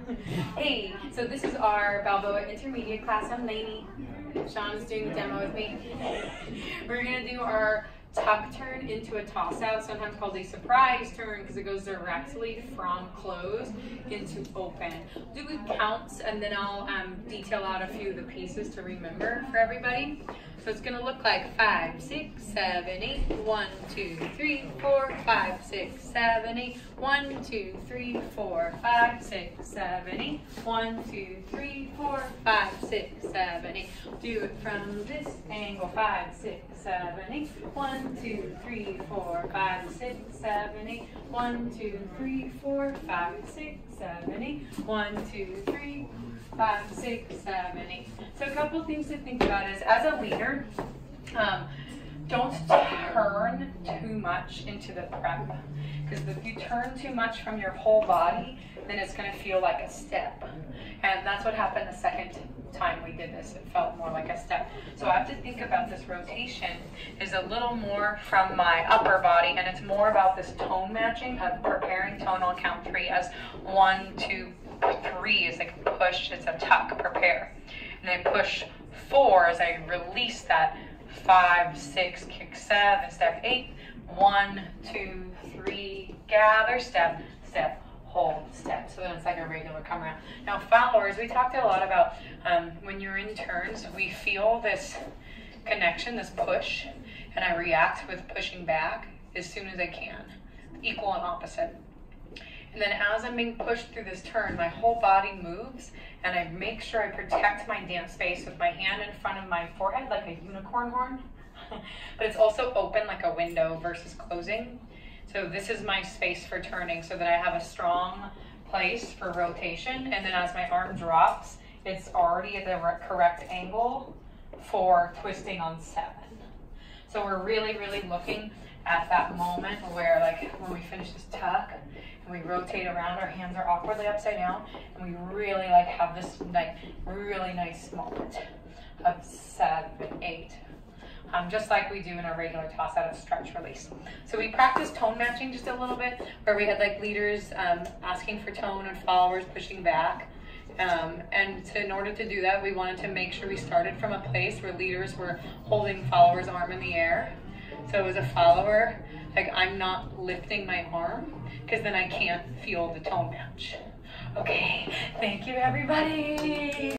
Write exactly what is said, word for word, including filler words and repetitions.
Hey, so this is our Balboa intermediate class. I'm Lainey. Sean's doing the demo with me. We're gonna do our tuck turn into a toss out, sometimes called a surprise turn because it goes directly from close into open. Do the counts and then I'll um, detail out a few of the pieces to remember for everybody. So it's gonna look like five, six, seven, eight, one, two, three, four, five, six, seven, eight, one, two, three, four, five, six, seven, eight, one, two, three, four, five, six, seven, eight. Do it from this angle, five, six, seven, eight, one, two, three, four, five, six, seven, eight, one, two, three, four, five, six, seven, eight, one, two, three, five, six, seven, eight. So a couple things to think about is, as a leader, um, don't turn too much into the prep. Because if you turn too much from your whole body, then it's going to feel like a step. And that's what happened the second time we did this. It felt more like a step. So I have to think about this rotation is a little more from my upper body, and it's more about this tone matching of preparing tone on count three as one, two, three is like push, it's a tuck, prepare. And then push four as I release that, five, six, kick seven, step eight, one, two, three, gather, step, step, hold, step. So then it's like a regular come around. Now followers, we talked a lot about um, when you're in turns, we feel this connection, this push, and I react with pushing back as soon as I can, equal and opposite. And then as I'm being pushed through this turn, my whole body moves, and I make sure I protect my dance space with my hand in front of my forehead like a unicorn horn. But it's also open like a window versus closing. So this is my space for turning so that I have a strong place for rotation. And then as my arm drops, it's already at the correct angle for twisting on seven. So we're really, really looking at that moment where, like, when we finish this tuck and we rotate around, our hands are awkwardly upside down, and we really like have this like really nice moment of seven, eight. Um, just like we do in our regular toss out of stretch release. So we practiced tone matching just a little bit, where we had like leaders um, asking for tone and followers pushing back. Um, and to, in order to do that, we wanted to make sure we started from a place where leaders were holding followers' arm in the air. So as a follower, like I'm not lifting my arm, because then I can't feel the tone match. Okay, thank you everybody.